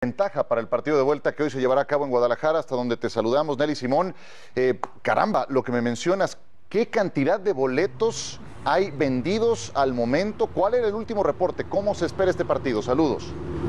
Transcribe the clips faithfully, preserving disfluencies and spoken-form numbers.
Ventaja para el partido de vuelta que hoy se llevará a cabo en Guadalajara, hasta donde te saludamos, Nelly Simón. Eh, caramba, lo que me mencionas, ¿qué cantidad de boletos hay vendidos al momento? ¿Cuál era el último reporte? ¿Cómo se espera este partido? Saludos.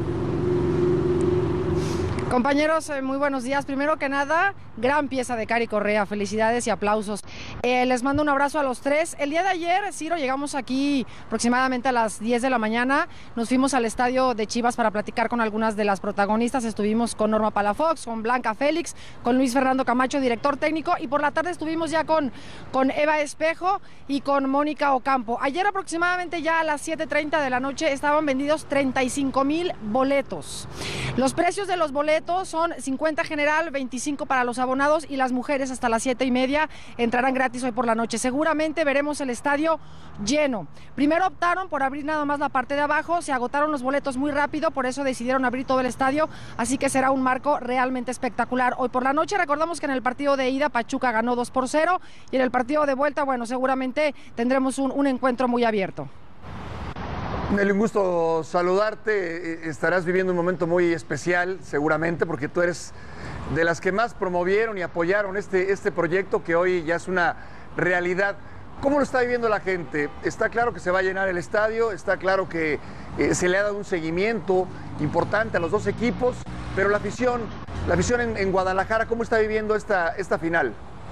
Compañeros, eh, muy buenos días. Primero que nada, gran pieza de Cari Correa, felicidades y aplausos. Eh, les mando un abrazo a los tres. El día de ayer, Ciro, llegamos aquí aproximadamente a las diez de la mañana. Nos fuimos al estadio de Chivas para platicar con algunas de las protagonistas. Estuvimos con Norma Palafox, con Blanca Félix, con Luis Fernando Camacho, director técnico, y por la tarde estuvimos ya con, con Eva Espejo y con Mónica Ocampo. Ayer aproximadamente ya a las siete treinta de la noche estaban vendidos treinta y cinco mil boletos. Los precios de los boletos son cincuenta general, veinticinco para los abonados, y las mujeres hasta las siete y media entrarán gratis hoy por la noche. Seguramente veremos el estadio lleno. Primero optaron por abrir nada más la parte de abajo, se agotaron los boletos muy rápido, por eso decidieron abrir todo el estadio, así que será un marco realmente espectacular hoy por la noche. Recordamos que en el partido de ida Pachuca ganó dos por cero, y en el partido de vuelta, bueno, seguramente tendremos un, un encuentro muy abierto. Nelly, un gusto saludarte. Estarás viviendo un momento muy especial, seguramente, porque tú eres de las que más promovieron y apoyaron este, este proyecto que hoy ya es una realidad. ¿Cómo lo está viviendo la gente? Está claro que se va a llenar el estadio, está claro que eh, se le ha dado un seguimiento importante a los dos equipos, pero la afición, la afición en, en Guadalajara, ¿cómo está viviendo esta, esta final?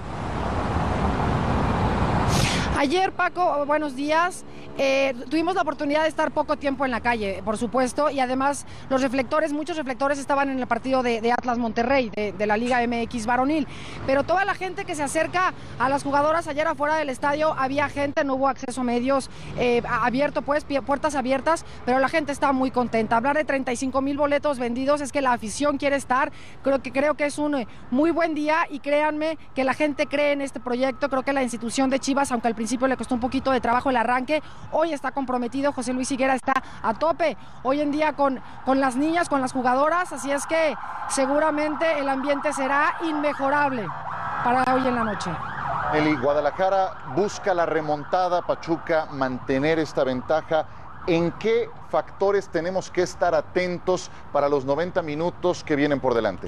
Ayer, Paco, buenos días. Eh, tuvimos la oportunidad de estar poco tiempo en la calle, por supuesto, y además los reflectores, muchos reflectores estaban en el partido de, de Atlas Monterrey, de, de la Liga M X varonil, pero toda la gente que se acerca a las jugadoras ayer afuera del estadio, había gente, no hubo acceso a medios eh, abierto, pues, puertas abiertas, pero la gente está muy contenta. Hablar de treinta y cinco mil boletos vendidos es que la afición quiere estar. Creo que, creo que es un muy buen día, y créanme que la gente cree en este proyecto. Creo que la institución de Chivas, aunque al principio le costó un poquito de trabajo el arranque, hoy está comprometido. José Luis Higuera está a tope hoy en día con, con las niñas, con las jugadoras, así es que seguramente el ambiente será inmejorable para hoy en la noche. Nelly, Guadalajara busca la remontada, Pachuca mantener esta ventaja. ¿En qué factores tenemos que estar atentos para los noventa minutos que vienen por delante?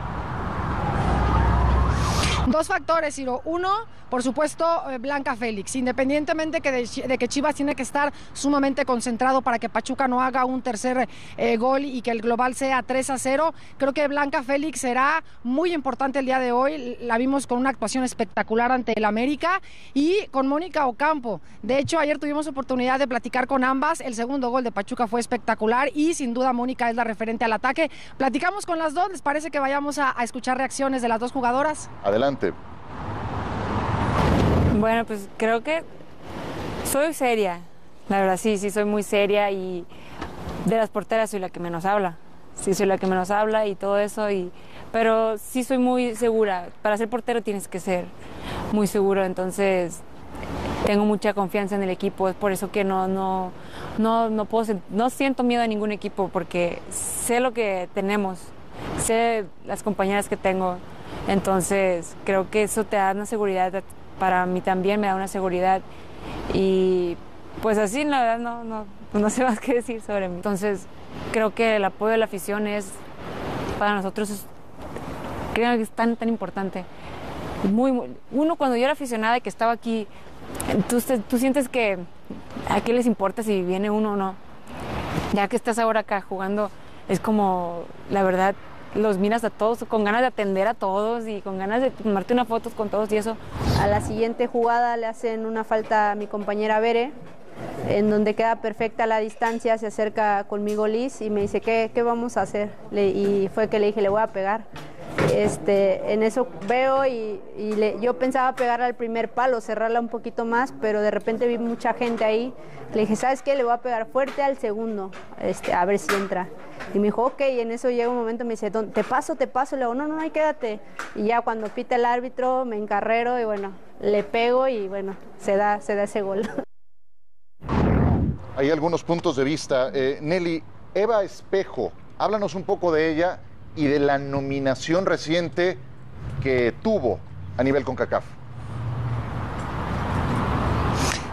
Dos factores, Ciro. Uno, por supuesto, Blanca Félix. Independientemente que de, de que Chivas tiene que estar sumamente concentrado para que Pachuca no haga un tercer eh, gol y que el global sea tres a cero, creo que Blanca Félix será muy importante el día de hoy. La vimos con una actuación espectacular ante el América, y con Mónica Ocampo. De hecho, ayer tuvimos oportunidad de platicar con ambas. El segundo gol de Pachuca fue espectacular, y sin duda Mónica es la referente al ataque. Platicamos con las dos. ¿Les parece que vayamos a, a escuchar reacciones de las dos jugadoras? Adelante. Bueno, pues creo que soy seria, la verdad sí, sí soy muy seria, y de las porteras soy la que menos habla, sí soy la que menos habla y todo eso, y, pero sí soy muy segura. Para ser portero tienes que ser muy seguro, entonces tengo mucha confianza en el equipo, es por eso que no, no, no, no, puedo, no siento miedo a ningún equipo, porque sé lo que tenemos, sé las compañeras que tengo. Entonces, creo que eso te da una seguridad, para mí también me da una seguridad, y pues así, la verdad, no, no, no sé más qué decir sobre mí. Entonces, creo que el apoyo de la afición es, para nosotros, es, creo que es tan, tan importante. Muy, muy, uno, cuando yo era aficionada y que estaba aquí, tú, tú sientes que a qué les importa si viene uno o no. Ya que estás ahora acá jugando, es como, la verdad, los miras a todos con ganas de atender a todos y con ganas de tomarte unas fotos con todos y eso. A la siguiente jugada le hacen una falta a mi compañera Bere, en donde queda perfecta la distancia, se acerca conmigo Liz y me dice, ¿qué, qué vamos a hacer? Le, y fue que le dije, le voy a pegar. Este, en eso veo y, y le, yo pensaba pegar al primer palo, cerrarla un poquito más, pero de repente vi mucha gente ahí. Le dije, ¿sabes qué? Le voy a pegar fuerte al segundo, este, a ver si entra. Y me dijo, ok, y en eso llega un momento, me dice, te paso, te paso. Le digo, no, no, no, quédate. Y ya cuando pita el árbitro, me encarrero y bueno, le pego y bueno, se da, se da ese gol. Hay algunos puntos de vista. Eh, Nelly, Eva Espejo, háblanos un poco de ella y de la nominación reciente que tuvo a nivel CONCACAF.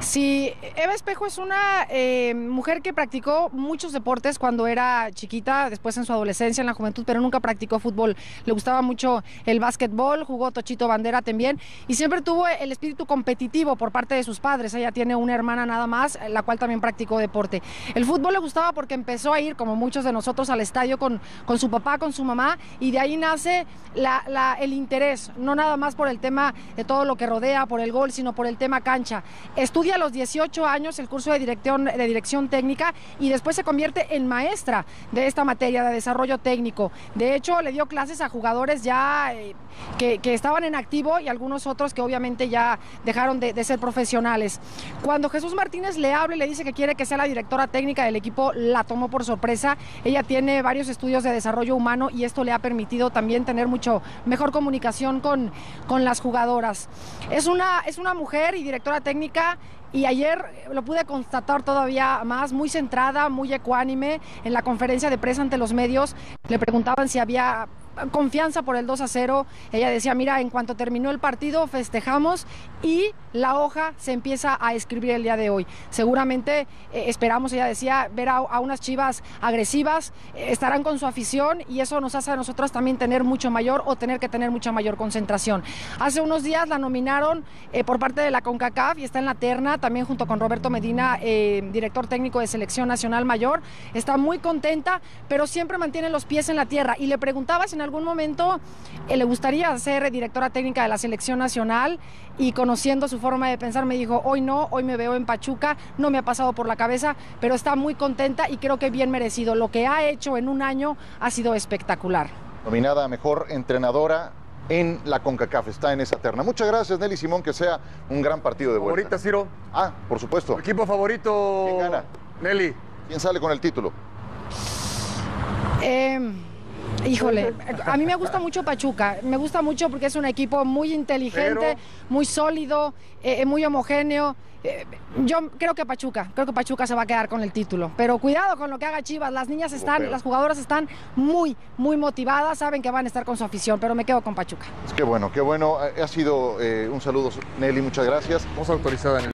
Sí, Eva Espejo es una eh, mujer que practicó muchos deportes cuando era chiquita, después en su adolescencia, en la juventud, pero nunca practicó fútbol. Le gustaba mucho el básquetbol, jugó tochito bandera también y siempre tuvo el espíritu competitivo por parte de sus padres. Ella tiene una hermana nada más, la cual también practicó deporte. El fútbol le gustaba porque empezó a ir, como muchos de nosotros, al estadio con, con su papá, con su mamá, y de ahí nace la, la, el interés, no nada más por el tema de todo lo que rodea, por el gol, sino por el tema cancha. Estudia a los dieciocho años el curso de dirección, de dirección técnica y después se convierte en maestra de esta materia de desarrollo técnico. De hecho, le dio clases a jugadores ya eh, que, que estaban en activo y algunos otros que obviamente ya dejaron de, de ser profesionales. Cuando Jesús Martínez le habla y le dice que quiere que sea la directora técnica del equipo, la tomó por sorpresa. Ella tiene varios estudios de desarrollo humano y esto le ha permitido también tener mucho mejor comunicación con, con las jugadoras. Es una, es una mujer y directora técnica. Y ayer lo pude constatar todavía más, muy centrada, muy ecuánime. En la conferencia de prensa ante los medios le preguntaban si había confianza por el dos a cero. Ella decía, mira, en cuanto terminó el partido festejamos y la hoja se empieza a escribir el día de hoy. Seguramente eh, esperamos, ella decía, ver a, a unas Chivas agresivas, eh, estarán con su afición y eso nos hace a nosotros también tener mucho mayor o tener que tener mucha mayor concentración. Hace unos días la nominaron eh, por parte de la CONCACAF y está en la terna, también junto con Roberto Medina, eh, director técnico de Selección Nacional Mayor. Está muy contenta, pero siempre mantiene los pies en la tierra. Y le preguntaba si en algún momento eh, le gustaría ser directora técnica de la Selección Nacional, y conociendo su forma de pensar me dijo, hoy no, hoy me veo en Pachuca, no me ha pasado por la cabeza, pero está muy contenta y creo que bien merecido. Lo que ha hecho en un año ha sido espectacular. Nominada a mejor entrenadora en la CONCACAF, está en esa terna. Muchas gracias, Nelly Simón, que sea un gran partido de vuelta. ¿Favorita, Ciro? Ah, por supuesto. ¿Tu equipo favorito? ¿Quién gana? Nelly. ¿Quién sale con el título? Eh... Híjole, a mí me gusta mucho Pachuca, me gusta mucho porque es un equipo muy inteligente, Pero... muy sólido, eh, muy homogéneo. Eh, yo creo que Pachuca, creo que Pachuca se va a quedar con el título. Pero cuidado con lo que haga Chivas, las niñas están, Pero... las jugadoras están muy, muy motivadas, saben que van a estar con su afición, pero me quedo con Pachuca. Qué bueno, qué bueno. Ha sido eh, un saludo, Nelly, muchas gracias. Vamos autorizada en el